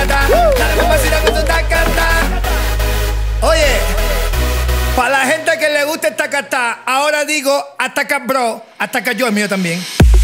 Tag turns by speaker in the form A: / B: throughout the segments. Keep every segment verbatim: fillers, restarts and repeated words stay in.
A: tacata. Dale mamacita con tu tacata. Oye, para la gente que le gusta el tacata, ahora digo ataca bro, ataca yo, es mío también.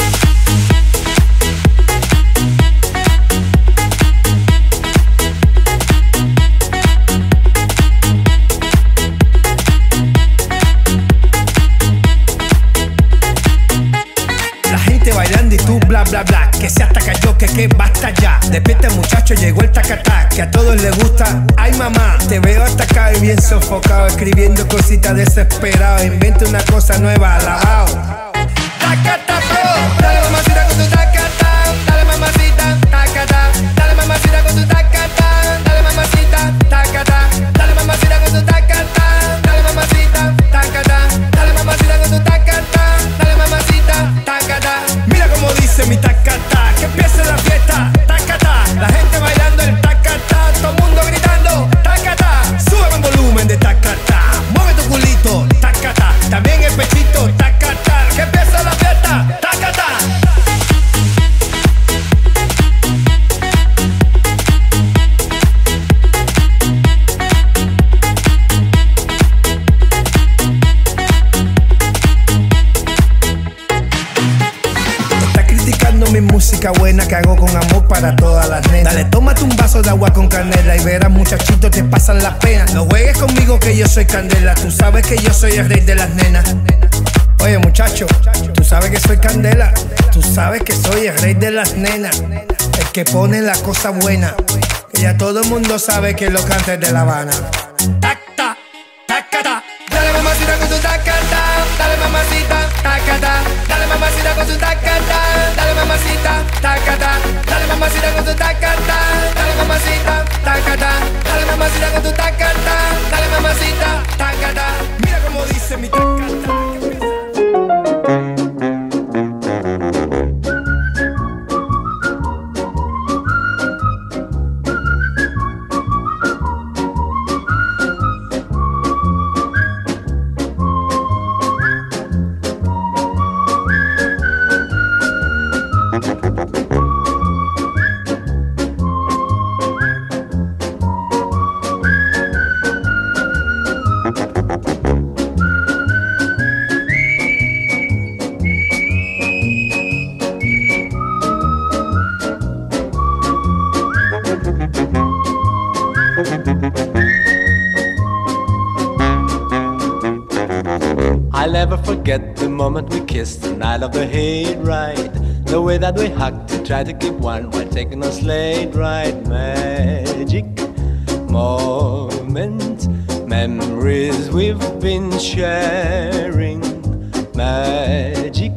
A: Bailando y tú bla bla bla, que se ataca yo, que que basta ya. Despierta muchacho, llegó el tacatá, que a todos les gusta. Ay mamá, te veo atacado y bien sofocado, escribiendo cositas desesperado. Inventa una cosa nueva, alabao. Tacata bro, dale mamacita con tu tacata. Dale mamacita, tacata. Dale mamacita con tu tacata. Dale mamacita, tacata. Dale mamacita con tu tacata. Dale mamacita, tacata. Dale mamacita con tu tacata. Dale mamacita, tacata. Mira como dice mi tacata, que empiece la fiesta, tacata. La gente bailando el tacata, todo el mundo gritando, tacata. Sube el volumen de tacata, mueve tu culito, tacata. También el pechito, tacata. Que empiece la fiesta, tacata. Mi música buena que hago con amor para todas las nenas. Dale, tómate un vaso de agua con canela y verás muchachitos te pasan las penas. No juegues conmigo que yo soy candela, tú sabes que yo soy el rey de las nenas. Oye muchacho, tú sabes que soy candela, tú sabes que soy el rey de las nenas. El que pone la cosa buena, que ya todo el mundo sabe que lo canta es de La Habana. Tacta, tacata. Dale mamacita con tu tacata. Dale mamacita, tacata. Dale mamacita con tu tacata. Dale mamacita, tacata. Dale mamacita con tu tacata. Dale mamacita, tacata. Dale mamacita con tu tacata. Dale mamacita, tacata. Mira como dice mi tacata.
B: I'll never forget the moment we kissed the night of the hate ride. The way that we hugged to try to keep one while taking a sleigh ride. Magic moments, memories we've been sharing. Magic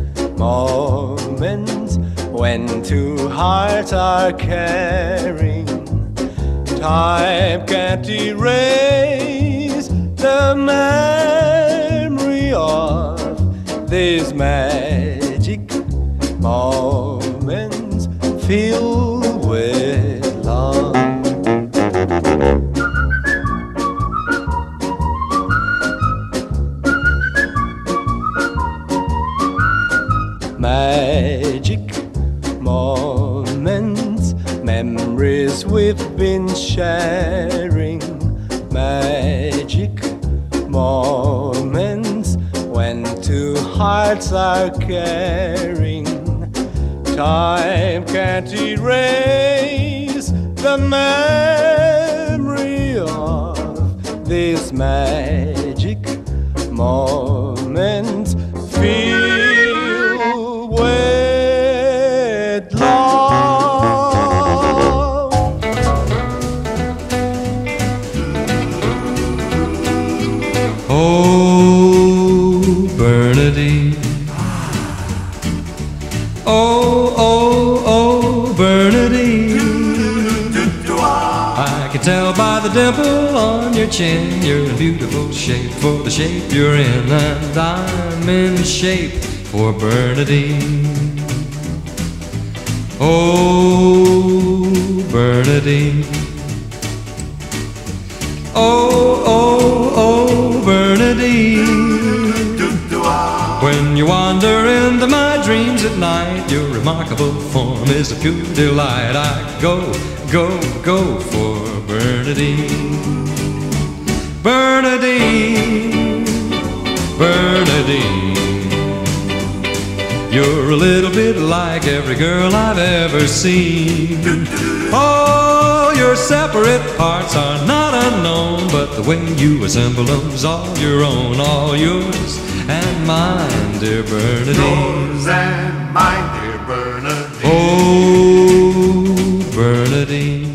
B: moments when two hearts are caring. Time can't erase the memory of these magic moments filled with love. Magic moments, memories we've been sharing. Magic moments when two hearts are caring. Time can't erase the memory of these magic moments filled with love.
C: Oh, Bernadine. Oh, oh, oh, Bernadine. I can tell by the dimple on your chin you're in beautiful shape for the shape you're in, and I'm in shape for Bernadine. Oh, Bernadine. Oh, oh, oh, Bernadine. When you wander into my dreams at night, your remarkable form is a pure delight. I go, go, go for Bernadine. Bernadine, Bernadine. You're a little bit like every girl I've ever seen. All your separate parts are not unknown, but the way you assemble them's all your own, all yours and mine, dear Bernadine.
D: Yours and mine, dear Bernadine.
C: Oh, Bernadine.